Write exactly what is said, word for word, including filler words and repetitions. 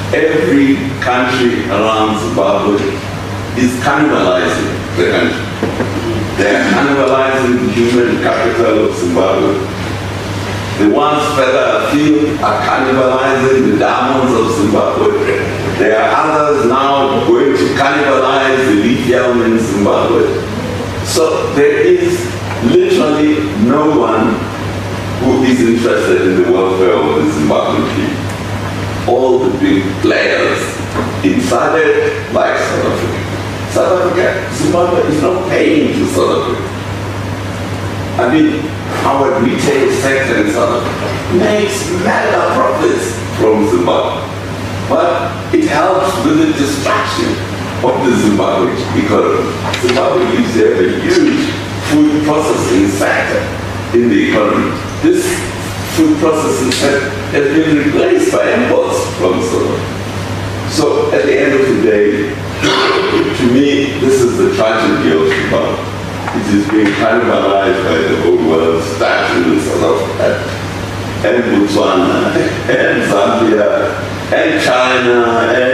every country around Zimbabwe is cannibalizing the country. They are cannibalizing the human capital of Zimbabwe. The ones further afield are cannibalizing the diamonds of Zimbabwe. There are others now going to cannibalize the lithium in Zimbabwe. So there is literally no one who is interested in the welfare of the Zimbabwean people. All the big players in S A D C, like South Africa. South Africa, Zimbabwe is not paying to South Africa. I mean, our retail sector in South Africa makes mega profits from Zimbabwe. But it helps with the destruction of the Zimbabwean economy. Zimbabwe used to have a huge food processing sector in the economy. This food processing sector has been replaced by imports from South Africa. So at the end of the day, to me, this is the tragedy of Zimbabwe. It is being cannibalized by the whole world, starting in South Africa, and Botswana, and Zambia, and China, and